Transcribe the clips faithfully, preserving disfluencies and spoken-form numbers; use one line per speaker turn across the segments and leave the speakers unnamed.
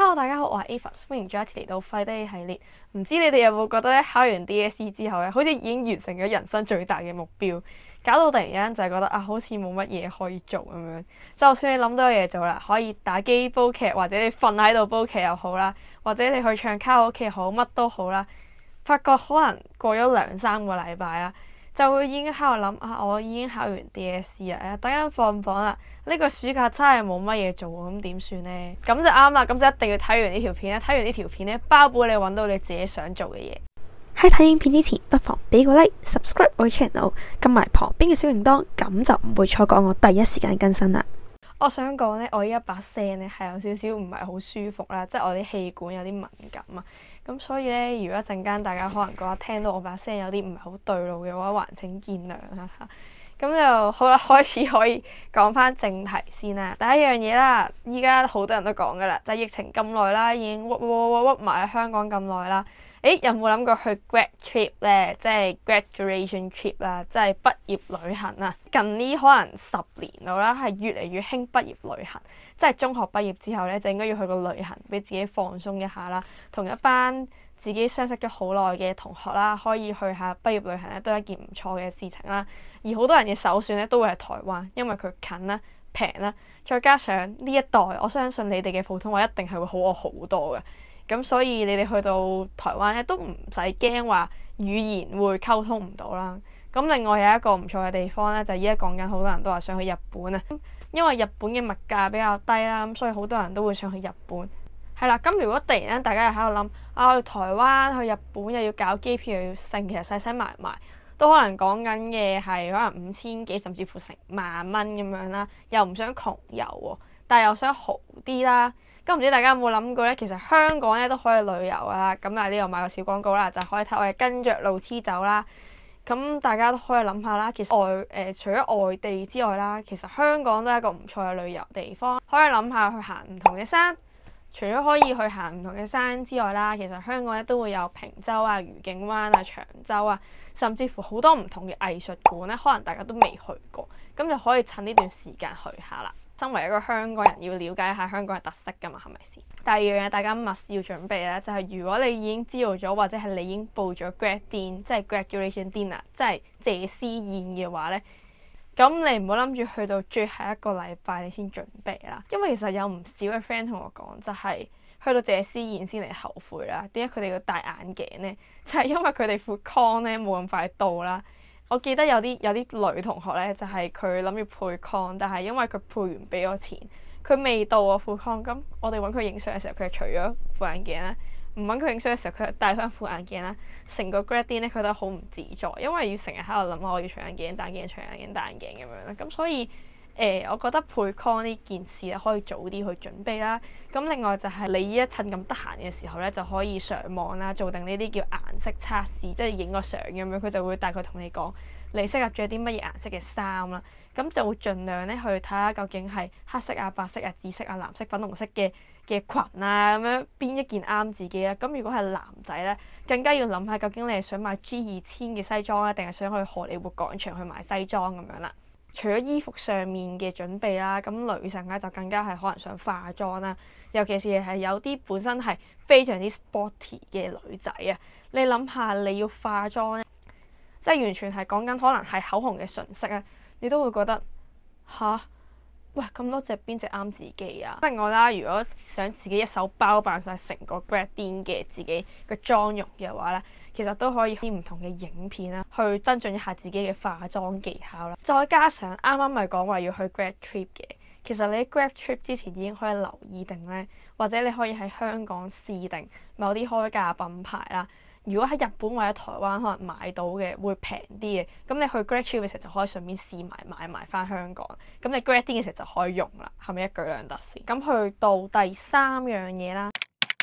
Hello，大家好，我係 Ava，歡迎再一次嚟到廢低系列。唔知你哋有冇覺得咧，考完 D S E 之後咧，好似已經完成咗人生最大嘅目標，搞到突然間就係覺得啊，好似冇乜嘢可以做咁樣。就算你諗到有嘢做啦，可以打機煲劇，或者你瞓喺度煲劇又好啦，或者你去唱卡拉 OK 好，乜都好啦。發覺可能過咗兩三個禮拜啦，就會已經喺度諗啊，我已經考完 D S E 啦，等緊放榜啦。呢個暑假真係冇乜嘢做喎，咁點算呢？咁就啱啦，咁就一定要睇完呢條片咧。睇完呢條片咧，包保你揾到你自己想做嘅嘢。
喺睇影片之前，不妨俾個 like、subscribe 我嘅 channel，撳埋旁邊嘅小鈴鐺，咁就唔會錯過我第一時間更新啦。
我想講呢，我依一把聲呢係有少少唔係好舒服啦，即係我啲氣管有啲敏感啊。咁所以呢，如果一陣間大家可能覺得聽到我把聲有啲唔係好對路嘅話，還請見諒啦嚇。咁就好啦，開始可以講翻正題先啦。第一樣嘢啦，依家好多人都講噶啦，就係疫情咁耐啦，已經屈屈屈屈埋喺香港咁耐啦。誒，有冇諗過去 grad trip 咧？即係 graduation trip 啦，即係畢業旅行啊。近呢可能十年度啦，係越嚟越興畢業旅行。即係中學畢業之後咧，就應該要去個旅行，俾自己放鬆一下啦。同一班自己相識咗好耐嘅同學啦，可以去下畢業旅行咧，都係一件唔錯嘅事情啦。而好多人嘅首選咧，都會係台灣，因為佢近啦、平啦，再加上呢一代，我相信你哋嘅普通話一定係會好我好多嘅。咁所以你哋去到台灣咧，都唔使驚話語言會溝通唔到啦。咁另外有一個唔錯嘅地方咧，就係依家講緊好多人都話想去日本啊，因為日本嘅物價比較低啦，咁所以好多人都會想去日本。係啦，咁如果突然間大家又喺度諗啊，去台灣、去日本又要搞機票又要剩，其實使使埋埋都可能講緊嘅係可能五千幾甚至乎成萬蚊咁樣啦，又唔想窮遊喎，但係又想豪啲啦。咁唔知大家有冇諗過咧？其實香港咧都可以旅遊啦。咁啊呢度買個小廣告啦，就可以睇我哋跟着路黐走啦。咁大家都可以諗下啦。其實外誒、呃、除咗外地之外啦，其實香港都係一個唔錯嘅旅遊地方，可以諗下去行唔同嘅山。除咗可以去行唔同嘅山之外啦，其實香港咧都會有坪洲啊、愉景灣啊、長洲啊，甚至乎好多唔同嘅藝術館咧，可能大家都未去過，咁就可以趁呢段時間去下啦。身為一個香港人，要了解一下香港嘅特色㗎嘛，係咪先？第二樣嘢大家 must 要準備咧，就係如果你已經知道咗，或者係你已經報咗 grad din，即係 graduation dinner，即係謝師宴嘅話咧，咁你唔好諗住去到最後一個禮拜你先準備啦，因為其實有唔少嘅 friend 同我講，就係去到謝師宴先嚟後悔啦。點解佢哋要戴眼鏡呢？就係因為佢哋副 con 咧冇咁快到啦。我記得有啲有啲女同學咧，就係佢諗住配 con，但係因為佢配完俾咗錢，佢未到啊副 con。咁我哋揾佢影相嘅時候，佢係除咗副眼鏡啦；唔揾佢影相嘅時候，佢係戴翻副眼鏡啦。成個 grad din 咧，佢都好唔自在，因為要成日喺度諗我要除眼鏡、戴眼鏡、除眼鏡、戴眼鏡咁樣啦。咁所以誒、呃，我覺得配 con 呢件事咧，可以早啲去準備啦。咁另外就係你依一趁咁得閒嘅時候咧，就可以上網啦，做定呢啲叫顏色測試，即係影個相咁樣，佢就會大概同你講你適合着啲乜嘢顏色嘅衫啦。咁就會盡量咧去睇下究竟係黑色啊、白色啊、紫色啊、藍色、粉紅色嘅嘅裙啊，咁樣邊一件啱自己啦。咁如果係男仔咧，更加要諗下究竟你係想買 G 二千嘅西裝咧，定係想去荷里活廣場去買西裝咁樣啦。除咗衣服上面嘅準備啦，咁女性咧就更加係可能想化妝啦，尤其是係有啲本身係非常之 sporty 嘅女仔啊。你諗下你要化妝咧，即係完全係講緊可能係口紅嘅唇色啊，你都會覺得吓，喂咁多隻邊隻啱自己啊？另外啦，如果想自己一手包辦晒成個 grad din 嘅自己嘅妝容嘅話咧，其實都可以啲唔同嘅影片啦，去增進一下自己嘅化妝技巧啦。再加上啱啱咪講話要去 grad trip 嘅，其實你喺 grad trip 之前已經可以留意定咧，或者你可以喺香港試定某啲開價品牌啦。如果喺日本或者台灣可能買到嘅會平啲嘅，咁你去 grad trip 嘅時候就可以順便試埋買埋翻香港，咁你 grad din 嘅時候就可以用啦，係咪一舉兩得先？咁去到第三樣嘢啦。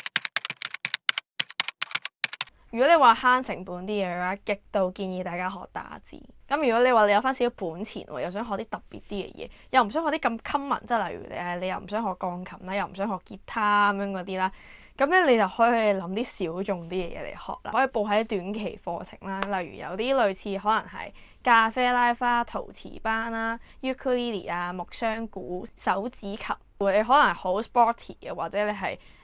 如果你話慳成本啲嘅話，極度建議大家學打字。咁如果你話你有翻少少本錢喎，又想學啲特別啲嘅嘢，又唔想學啲咁 common，即係例如誒你又唔想學鋼琴啦，又唔想學吉他咁樣嗰啲啦，咁咧你就可以諗啲小眾啲嘅嘢嚟學啦。可以報下啲短期課程啦，例如有啲類似可能係咖啡拉花、陶瓷班啦、ukulele 啊、木箱鼓、手指琴。你可能係好 sporty 嘅，或者你係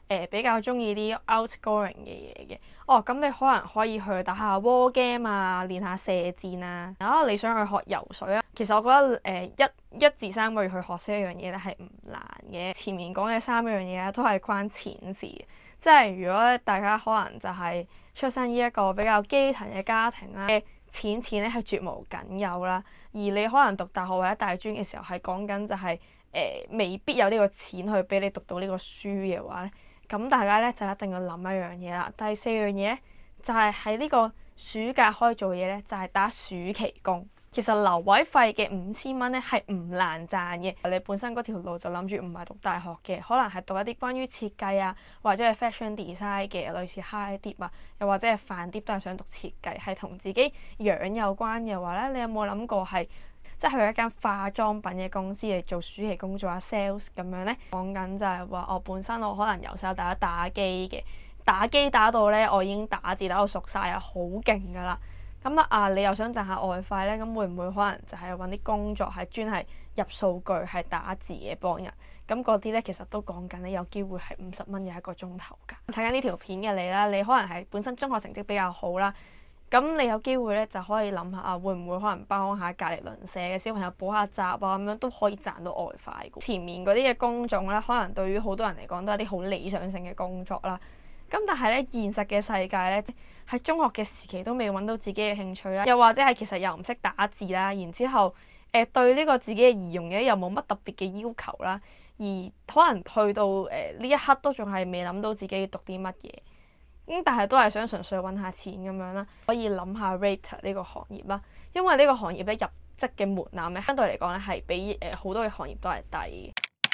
誒比較中意啲 outgoing 嘅嘢嘅。哦，咁你可能可以去打下 war game 啊，練下射箭啊。啊，你想去學游水啊？其實我覺得誒、呃、一一至三個月去學識一樣嘢咧係唔難嘅。前面講嘅三樣嘢咧都係關錢事嘅，即係如果大家可能就係出生於一個比較基層嘅家庭啦，錢錢咧係絕無僅有啦。而你可能讀大學或者大專嘅時候係講緊就係、是、誒、呃、未必有呢個錢去俾你讀到呢個書嘅話咧，咁大家咧就一定要諗一樣嘢啦。第四樣嘢咧就係喺呢個暑假可以做嘢咧，就係、是、打暑期工。其實留位費嘅五千蚊咧係唔難賺嘅。你本身嗰條路就諗住唔係讀大學嘅，可能係讀一啲關於設計啊，或者係 fashion design 嘅，類似 high dip 啊，又或者係飯碟都係想讀設計，係同自己樣有關嘅話咧，你有冇諗過係即係去一間化妝品嘅公司嚟做暑期工，做下 sales 咁樣咧？講緊就係話我本身我可能由細到大打機嘅，打機打到咧我已經打字打到熟晒啊，好勁噶啦〜咁啊！你又想賺下外快咧？咁會唔會可能就係揾啲工作係專係入數據、係打字嘅幫人？咁嗰啲咧其實都講緊咧，有機會係五十蚊嘅一個鐘頭㗎。睇緊呢條片嘅你啦，你可能係本身中學成績比較好啦，咁你有機會咧就可以諗下啊，會唔會可能幫下隔離鄰舍嘅小朋友補下習啊，咁樣都可以賺到外快嘅。前面嗰啲嘅工種咧，可能對於好多人嚟講都係啲好理想性嘅工作啦。咁但係咧，現實嘅世界咧，喺中學嘅時期都未揾到自己嘅興趣啦，又或者係其實又唔識打字啦，然之後誒、呃、對呢個自己嘅儀容嘅又冇乜特別嘅要求啦，而可能去到誒呢、呃、一刻都仲係未諗到自己要讀啲乜嘢，咁但係都係想純粹揾下錢咁樣啦，可以諗下 waiter 呢個行業啦，因為呢個行業咧入職嘅門檻咧相對嚟講咧係比誒好多嘅行業都係低嘅。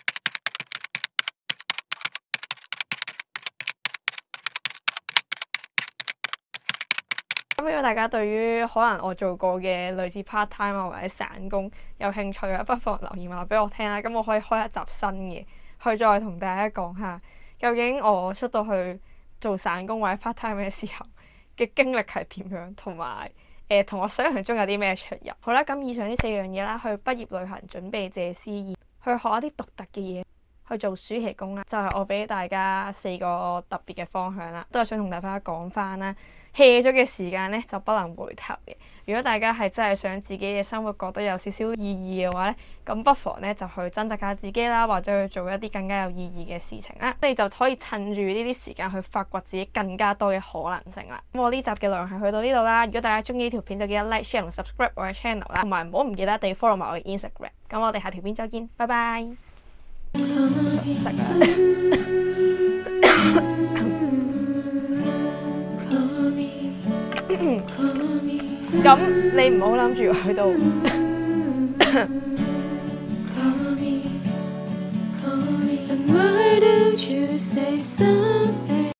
咁如果大家對於可能我做過嘅類似 part time 啊或者散工有興趣啊，不妨留言話俾我聽啦。咁我可以開一集新嘅，去再同大家講下究竟我出到去做散工或者 part time 嘅時候嘅經歷係點樣，同埋誒同我想象中有啲咩出入。好啦，咁以上呢四樣嘢啦，去畢業旅行準備借 C E，去學一啲獨特嘅嘢，去做暑期工啦，就係、是、我俾大家四個特別嘅方向啦，都係想同大家講翻啦。hea 咗嘅時間咧就不能回頭嘅。如果大家係真係想自己嘅生活覺得有少少意義嘅話咧，咁不妨咧就去增值下自己啦，或者去做一啲更加有意義嘅事情啦。你就可以趁住呢啲時間去發掘自己更加多嘅可能性啦。咁我呢集嘅內容係去到呢度啦。如果大家中意呢條片就記得 like、share 同 subscribe 我嘅 channel 啦，同埋唔好唔記得地 follow 埋我嘅 Instagram。咁我哋下條片再見，拜拜。熟悉啊！咁你唔好諗住去到